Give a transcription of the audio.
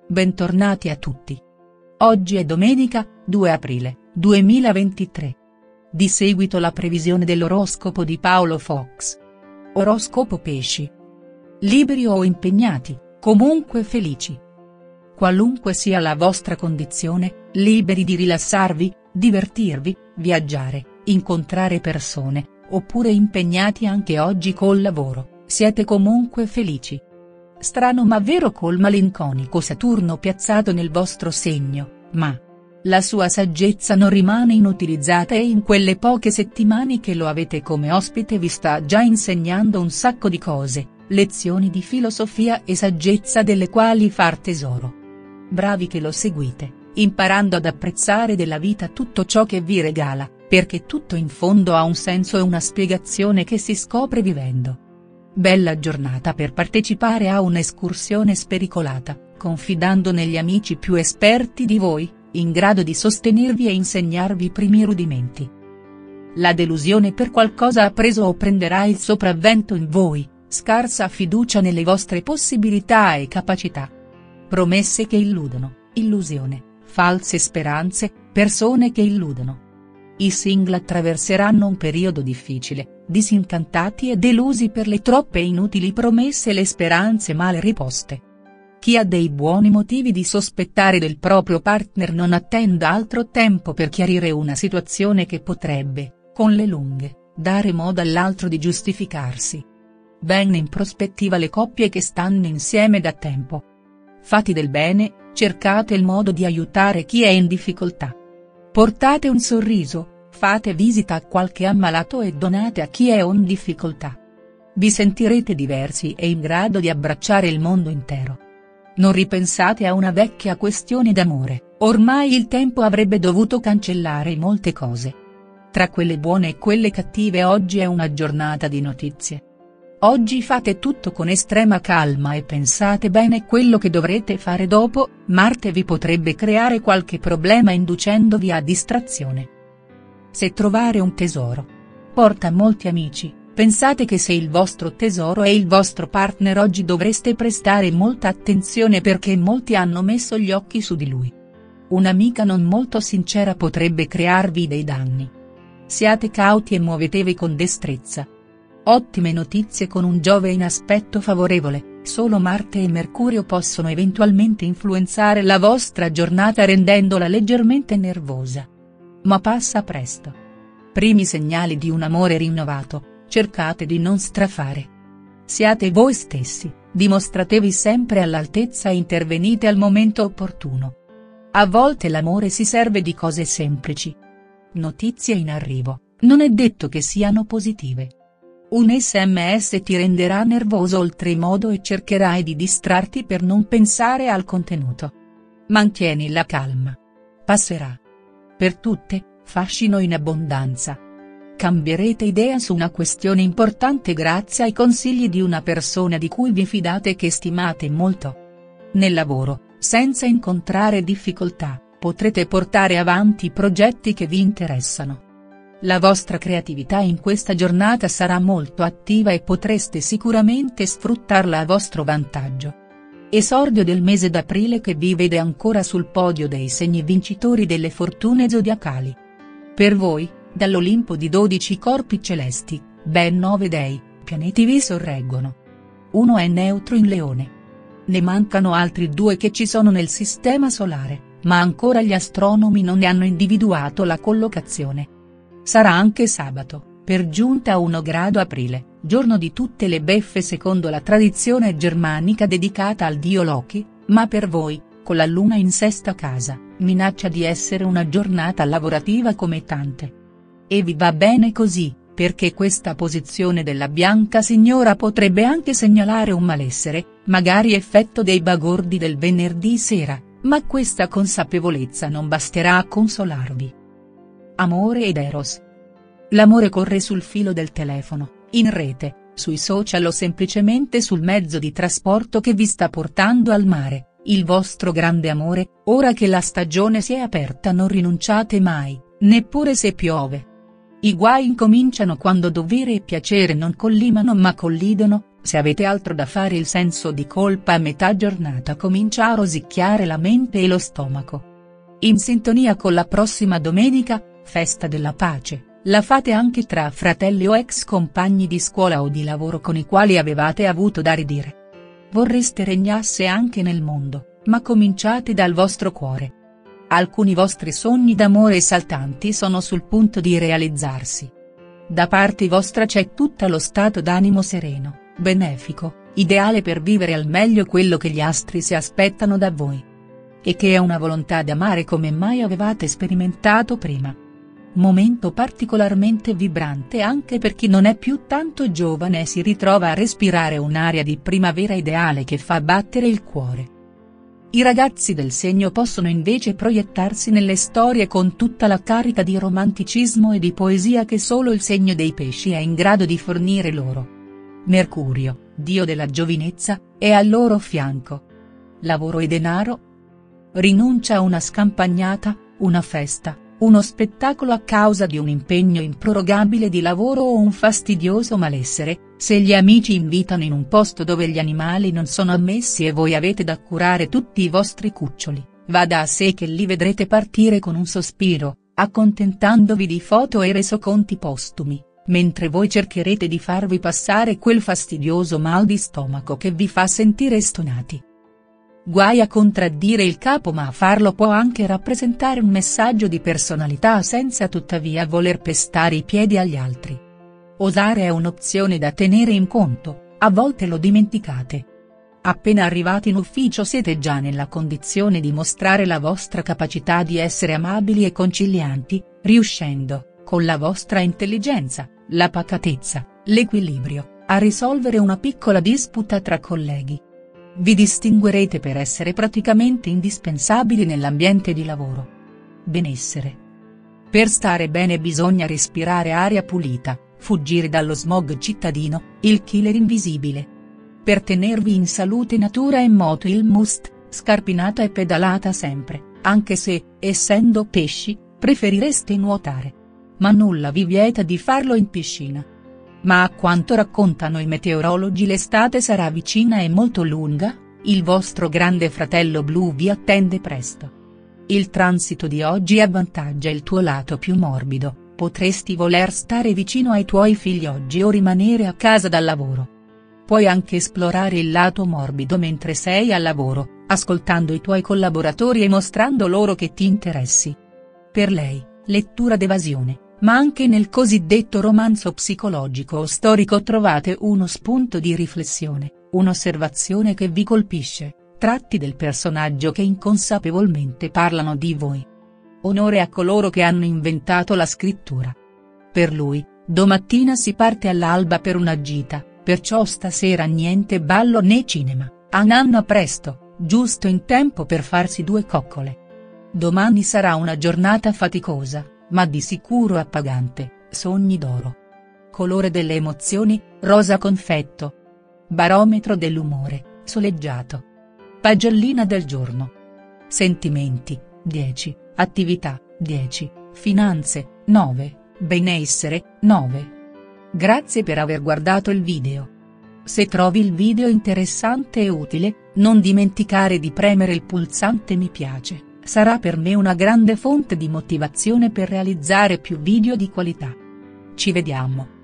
Bentornati a tutti. Oggi è domenica, 2 aprile, 2023. Di seguito la previsione dell'oroscopo di Paolo Fox. Oroscopo Pesci. Liberi o impegnati, comunque felici. Qualunque sia la vostra condizione, liberi di rilassarvi, divertirvi, viaggiare, incontrare persone, oppure impegnati anche oggi col lavoro, siete comunque felici. Strano ma vero col malinconico Saturno piazzato nel vostro segno, ma la sua saggezza non rimane inutilizzata e in quelle poche settimane che lo avete come ospite vi sta già insegnando un sacco di cose, lezioni di filosofia e saggezza delle quali far tesoro. Bravi che lo seguite, imparando ad apprezzare della vita tutto ciò che vi regala, perché tutto in fondo ha un senso e una spiegazione che si scopre vivendo. Bella giornata per partecipare a un'escursione spericolata, confidando negli amici più esperti di voi, in grado di sostenervi e insegnarvi i primi rudimenti. La delusione per qualcosa ha preso o prenderà il sopravvento in voi, scarsa fiducia nelle vostre possibilità e capacità. Promesse che illudono, illusione, false speranze, persone che illudono. I single attraverseranno un periodo difficile, disincantati e delusi per le troppe inutili promesse e le speranze male riposte. Chi ha dei buoni motivi di sospettare del proprio partner non attenda altro tempo per chiarire una situazione che potrebbe, con le lunghe, dare modo all'altro di giustificarsi. Ben in prospettiva le coppie che stanno insieme da tempo. Fatti del bene, cercate il modo di aiutare chi è in difficoltà. Portate un sorriso, fate visita a qualche ammalato e donate a chi è in difficoltà. Vi sentirete diversi e in grado di abbracciare il mondo intero. Non ripensate a una vecchia questione d'amore, ormai il tempo avrebbe dovuto cancellare molte cose. Tra quelle buone e quelle cattive oggi è una giornata di notizie. Oggi fate tutto con estrema calma e pensate bene quello che dovrete fare dopo, Marte vi potrebbe creare qualche problema inducendovi a distrazione. Se trovare un tesoro porta molti amici, pensate che se il vostro tesoro è il vostro partner oggi dovreste prestare molta attenzione perché molti hanno messo gli occhi su di lui. Un'amica non molto sincera potrebbe crearvi dei danni. Siate cauti e muovetevi con destrezza. Ottime notizie con un Giove in aspetto favorevole, solo Marte e Mercurio possono eventualmente influenzare la vostra giornata rendendola leggermente nervosa. Ma passa presto. Primi segnali di un amore rinnovato, cercate di non strafare. Siate voi stessi, dimostratevi sempre all'altezza e intervenite al momento opportuno. A volte l'amore si serve di cose semplici. Notizie in arrivo, non è detto che siano positive. Un SMS ti renderà nervoso oltremodo e cercherai di distrarti per non pensare al contenuto. Mantieni la calma. Passerà. Per tutte, fascino in abbondanza. Cambierete idea su una questione importante grazie ai consigli di una persona di cui vi fidate e che stimate molto. Nel lavoro, senza incontrare difficoltà, potrete portare avanti progetti che vi interessano. La vostra creatività in questa giornata sarà molto attiva e potreste sicuramente sfruttarla a vostro vantaggio. Esordio del mese d'aprile che vi vede ancora sul podio dei segni vincitori delle fortune zodiacali. Per voi, dall'Olimpo di 12 corpi celesti, ben 9 dei, pianeti vi sorreggono. Uno è neutro in Leone. Ne mancano altri 2 che ci sono nel sistema solare, ma ancora gli astronomi non ne hanno individuato la collocazione. Sarà anche sabato, per giunta 1 grado aprile, giorno di tutte le beffe secondo la tradizione germanica dedicata al dio Loki, ma per voi, con la luna in sesta casa, minaccia di essere una giornata lavorativa come tante. E vi va bene così, perché questa posizione della bianca signora potrebbe anche segnalare un malessere, magari effetto dei bagordi del venerdì sera, ma questa consapevolezza non basterà a consolarvi. Amore ed Eros. L'amore corre sul filo del telefono, in rete, sui social o semplicemente sul mezzo di trasporto che vi sta portando al mare, il vostro grande amore. Ora che la stagione si è aperta non rinunciate mai, neppure se piove. I guai incominciano quando dovere e piacere non collimano ma collidono, Se avete altro da fare, il senso di colpa a metà giornata comincia a rosicchiare la mente e lo stomaco. In sintonia con la prossima domenica, festa della pace, la fate anche tra fratelli o ex compagni di scuola o di lavoro con i quali avevate avuto da ridire. Vorreste regnasse anche nel mondo, ma cominciate dal vostro cuore. Alcuni vostri sogni d'amore esaltanti sono sul punto di realizzarsi. Da parte vostra c'è tutto lo stato d'animo sereno, benefico, ideale per vivere al meglio quello che gli astri si aspettano da voi. E che è una volontà d'amare come mai avevate sperimentato prima. Momento particolarmente vibrante anche per chi non è più tanto giovane e si ritrova a respirare un'aria di primavera ideale che fa battere il cuore. I ragazzi del segno possono invece proiettarsi nelle storie con tutta la carica di romanticismo e di poesia che solo il segno dei pesci è in grado di fornire loro. Mercurio, dio della giovinezza, è al loro fianco. Lavoro e denaro? Rinuncia a una scampagnata, una festa, uno spettacolo a causa di un impegno improrogabile di lavoro o un fastidioso malessere, se gli amici invitano in un posto dove gli animali non sono ammessi e voi avete da curare tutti i vostri cuccioli, va da sé che li vedrete partire con un sospiro, accontentandovi di foto e resoconti postumi, mentre voi cercherete di farvi passare quel fastidioso mal di stomaco che vi fa sentire stonati. Guai a contraddire il capo, ma a farlo può anche rappresentare un messaggio di personalità senza tuttavia voler pestare i piedi agli altri. Osare è un'opzione da tenere in conto, a volte lo dimenticate. Appena arrivati in ufficio siete già nella condizione di mostrare la vostra capacità di essere amabili e concilianti, riuscendo, con la vostra intelligenza, la pacatezza, l'equilibrio, a risolvere una piccola disputa tra colleghi. Vi distinguerete per essere praticamente indispensabili nell'ambiente di lavoro. Benessere. Per stare bene bisogna respirare aria pulita, fuggire dallo smog cittadino, il killer invisibile. Per tenervi in salute natura e moto il must, scarpinata e pedalata sempre, anche se, essendo pesci, preferireste nuotare. Ma nulla vi vieta di farlo in piscina. Ma a quanto raccontano i meteorologi l'estate sarà vicina e molto lunga, il vostro grande fratello blu vi attende presto. Il transito di oggi avvantaggia il tuo lato più morbido, potresti voler stare vicino ai tuoi figli oggi o rimanere a casa dal lavoro. Puoi anche esplorare il lato morbido mentre sei al lavoro, ascoltando i tuoi collaboratori e mostrando loro che ti interessi. Per lei, lettura d'evasione. Ma anche nel cosiddetto romanzo psicologico o storico trovate uno spunto di riflessione, un'osservazione che vi colpisce, tratti del personaggio che inconsapevolmente parlano di voi. Onore a coloro che hanno inventato la scrittura. Per lui, domattina si parte all'alba per una gita, perciò stasera niente ballo né cinema, a nanna presto, giusto in tempo per farsi 2 coccole. Domani sarà una giornata faticosa, ma di sicuro appagante, sogni d'oro. Colore delle emozioni, rosa confetto. Barometro dell'umore, soleggiato. Pagellina del giorno. Sentimenti, 10, attività, 10, finanze, 9, benessere, 9. Grazie per aver guardato il video. Se trovi il video interessante e utile, non dimenticare di premere il pulsante mi piace. Sarà per me una grande fonte di motivazione per realizzare più video di qualità. Ci vediamo.